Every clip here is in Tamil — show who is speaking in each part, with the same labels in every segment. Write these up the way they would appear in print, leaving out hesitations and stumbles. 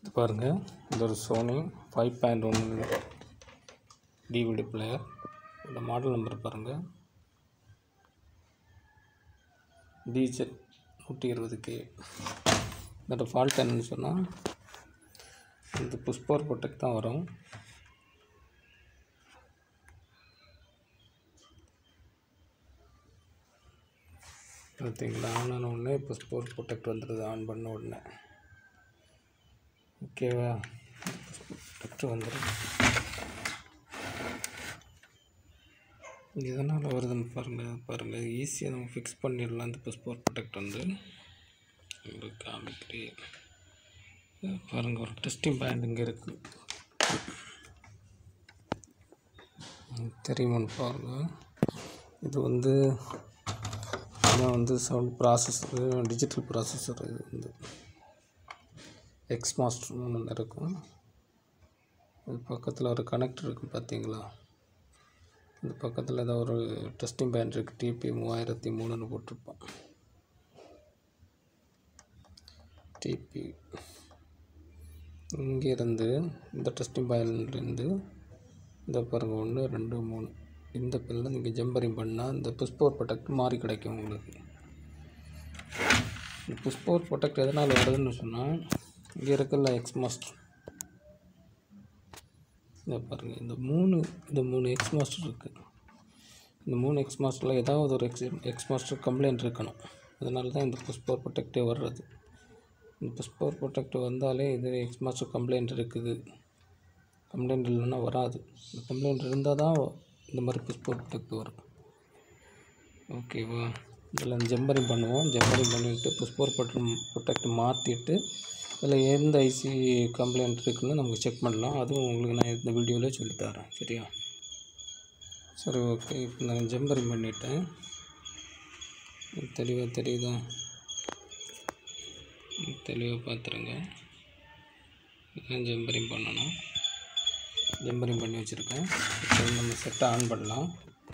Speaker 1: இது பாருங்கள், இது ஒரு சோனி 5.1 டிவிடி பிளேயர். இந்த மாடல் நம்பர் பாருங்கள், dav-dz120k. இதோட ஃபால்ட் என்னன்னு சொன்னால், இந்த புஷ் பவர் ப்ரொடெக்ட் தான் வரும். பார்த்தீங்களா, ஆன் ஆன உடனே புஷ் பவர் ப்ரொடெக்ட் வந்துடுது. ஆன் பண்ண உடனே ஓகேவா, புஷ் பவர் ப்ரொடெக்ட் வந்துடும். எதனால் வருதுன்னு பாருங்கள் ஈஸியாக நம்ம ஃபிக்ஸ் பண்ணிடலாம். இந்த புஷ் பவர் ப்ரொடெக்ட் வந்து உங்களுக்கு காமிக்கிறேன் பாருங்கள். ஒரு டெஸ்டிங் பாயிண்ட் இங்கே இருக்குது, தெரியுமான்னு பாருங்கள். இது வந்து இதான் வந்து சவுண்ட் ப்ராசஸர், டிஜிட்டல் ப்ராசஸர். இது வந்து எக்ஸ்மாஸ்டர்னு ஒன்று இருக்கும். அது பக்கத்தில் ஒரு கனெக்டர் இருக்குது பார்த்தீங்களா, இந்த பக்கத்தில் ஏதோ ஒரு டெஸ்டிங் பாயிண்ட் இருக்குது. டிபி 3003ன்னு போட்டிருப்பான். டிபி இங்கேருந்து இந்த டெஸ்டிங் பாயிண்ட்லேருந்து இந்த பாருங்கள் 1 2 3 இந்த பில்லில் நீங்கள் ஜம்பரிங் பண்ணால் இந்த புஷ் பவர் ப்ரொடெக்ட் மாறி கிடைக்கும் உங்களுக்கு. இந்த புஷ் பவர் ப்ரொடெக்ட் எதனால் வருதுன்னு சொன்னால், இங்கே இருக்குல்ல எக்ஸ்மாஸ்டர், இதை பாருங்கள். இந்த மூணு எக்ஸ்மாஸ்டர் இருக்குது. இந்த 3 எக்ஸ்மாஸ்டரில் ஏதாவது ஒரு எக்ஸ்மாஸ்டர் கம்ப்ளைண்ட் இருக்கணும். அதனால தான் இந்த புஷ் பவர் ப்ரொடெக்டே வர்றது. இந்த புஷ் பவர் ப்ரொடெக்ட் வந்தாலே இது எக்ஸ்மாஸ்டர் கம்ப்ளைண்ட் இருக்குது. கம்ப்ளைண்ட் இல்லைன்னா வராது. இந்த கம்ப்ளைண்ட் இருந்தால் தான் இந்த மாதிரி புஷ் பவர் ப்ரொடெக்ட் வரும். ஓகேவா, இதில் ஜம்பரிங் பண்ணுவோம். ஜம்பரிங் பண்ணிவிட்டு புஷ் பவர் ப்ரொடெக்ட் மாற்றிட்டு இதில் எந்த ஐசி கம்ப்ளைண்ட் இருக்குதுன்னு நமக்கு செக் பண்ணலாம். அதுவும் உங்களுக்கு நான் இந்த வீடியோவில் சொல்லித்தரேன், சரியா? சரி, ஓகே. இப்போ நான் ஜம்பரிங் பண்ணிவிட்டேன். தெளிவாக தெரியுதா? தெளிவாக பார்த்துருங்க. இதுதான் ஜம்பரிங் பண்ணணும். ஜம்பரிங் பண்ணி வச்சுருக்கேன். இப்போ நம்ம செட்டை ஆன் பண்ணலாம்.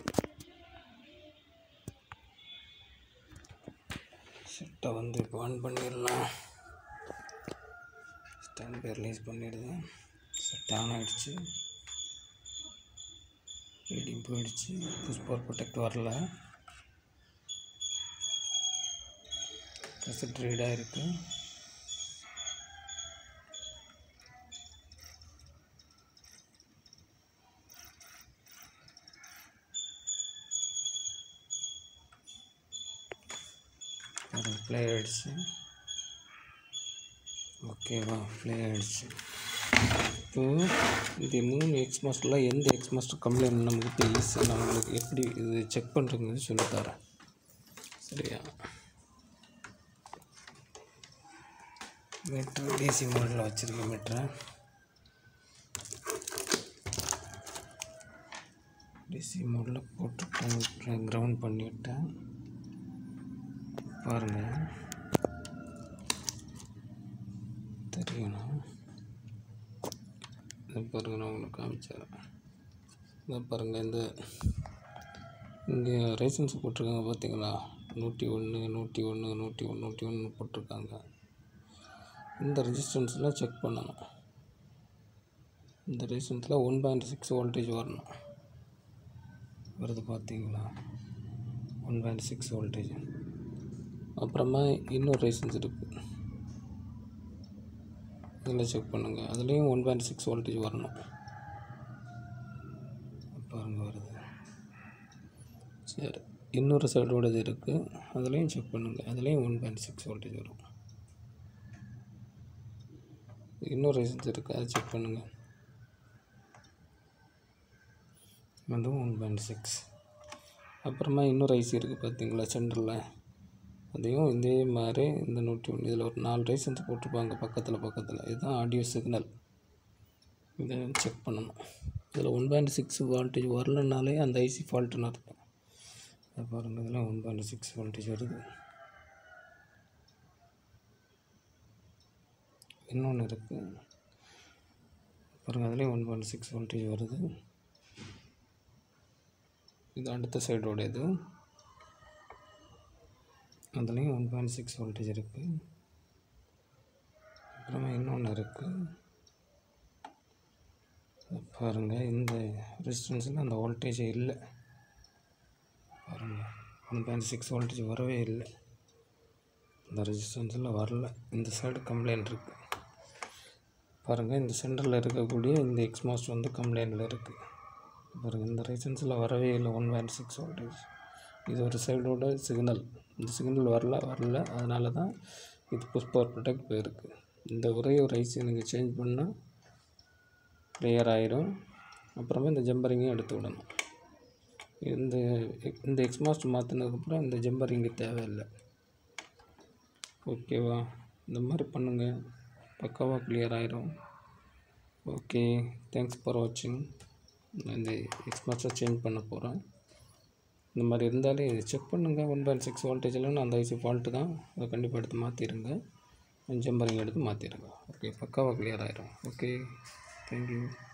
Speaker 1: செட்டை வந்து இப்போ ஆன் பண்ணிடலாம். ஸ்டாண்ட் பை ரிலீஸ் பண்ணிடுது. செட் ஆன் ஆகிடுச்சு. ரீடிங் போயிடுச்சு. புஷ் பவர் ப்ரொடெக்ட் வரல. கசட் ரீடாக இருக்குது. ப்ளே ஆகிடுச்சு. ஓகேவா, ப்ளே ஆகிடுச்சு. இப்போது இந்த 3 எக்ஸ்மாஸ்டரில் எந்த எக்ஸ்மாஸ்டர் கம்ப்ளைண்ட் நமக்கு ஈஸியாக நான் உங்களுக்கு எப்படி இது செக் பண்ணுறதுன்னு சொல்லித்தரேன், சரியா? மீட்ரு டிசி மோடில் வச்சுருக்கேன். மீட்டரை டிசி மோடில் போட்டு கிரவுண்ட் பண்ணிவிட்டேன். பாருங்கள், தெரியணும். இதை பாருங்கள், நான் உங்களுக்கு காமிச்சிடுறேன். இதை பாருங்கள், இந்த இங்கே லைசன்ஸ் போட்டிருக்காங்க பார்த்தீங்களா, 101 101 101 101 போட்டிருக்காங்க. இந்த ரெசிஸ்டன்ஸில் செக் பண்ணணும். இந்த ரெசிஸ்டன்ஸில் 1.6 வோல்டேஜ் வரணும். வருது பார்த்தீங்களா, 1.6 வோல்டேஜ். அப்புறமா இன்னொரு ரெசிஸ்டன்ஸ் இருக்குது, இதில் செக் பண்ணுங்கள். அதுலேயும் 1.6 வோல்டேஜ் வரணும். பாருங்கள், வருது. சரி, இன்னொரு சைடோட இது இருக்குது, அதுலேயும் செக் பண்ணுங்கள். அதுலேயும் 1.6 வோல்டேஜ் வரும். இன்னொரு ரெசிஸ்டன்ஸ் இருக்குது, அதை செக் பண்ணுங்கள். அதுவும் 1.6. அப்புறமா இன்னொரு ஐசி இருக்குது பார்த்தீங்களா சென்டரில், அதையும் இதே மாதிரி இந்த 101 இதில் ஒரு 4 ரெசிஸ்டன்ஸ் போட்டிருப்பாங்க பக்கத்தில். இதுதான் ஆடியோ சிக்னல். இதை செக் பண்ணணும். இதில் 1.6 வோல்டேஜ் வரலனாலே அந்த ஐசி ஃபால்ட்டுன்னு அர்த்தம். அதை பாருங்கள், இதில் 1.6 வோல்டேஜ் வருது. இன்னொன்று இருக்குது பாருங்கள், அதுலேயும் 1.6 வோல்டேஜ் வருது. இது அடுத்த சைடோட இது, அதுலேயும் 1.6 வோல்டேஜ் இருக்குது. அப்புறமா இன்னொன்று இருக்குது பாருங்கள். இந்த ரெசிஸ்டன்ஸில் அந்த வோல்டேஜ் இல்லை பாருங்கள். 1.6 வோல்டேஜ் வரவே இல்லை. இந்த ரெசிஸ்டன்ஸில் வரல. இந்த சைடு கம்ப்ளைண்ட் இருக்குது பாருங்கள். இந்த சென்டரில் இருக்கக்கூடிய இந்த எக்ஸ்மாஸ்ட் வந்து கம்ப்ளைண்டில் இருக்குது பாருங்கள். இந்த ரெசிஸ்டன்ஸில் வரவே இல்லை 1.6 வோல்டேஜ். இது ஒரு சைடோட சிக்னல். இந்த சிக்னல் வரல. அதனால தான் இது புஷ் பவர் ப்ரொடெக்ட் போயிருக்கு. இந்த ஒரே ஒரு ஐசி நீங்கள் சேஞ்ச் பண்ணால் கிளியர் ஆயிரும். அப்புறமா இந்த ஜம்பரிங்கையும் எடுத்து விடணும். இந்த எக்ஸ்மாஸ்ட் மாற்றினதுக்கப்புறம் இந்த ஜம்பரிங்கு தேவையில்லை. ஓகேவா? இந்த மாதிரி பண்ணுங்கள், பக்காவாக கிளியர் ஆயிரும். ஓகே, தேங்க்ஸ் ஃபார் வாட்சிங். நான் இந்த எக்ஸ்மாஸ்ட்டை சேஞ்ச் பண்ண போகிறேன். இந்த மாதிரி இருந்தாலே செக் பண்ணுங்கள். 1.6 வோல்டேஜ்லாம் அந்த ஐசி ஃபால்ட்டு தான். அதை கண்டிப்பாக எடுத்து மாற்றிடுங்க. ஜம்பரிங் எடுத்து மாற்றிடுங்க. ஓகே, பக்காவாக கிளியர் ஆயிரும். Okay, thank you.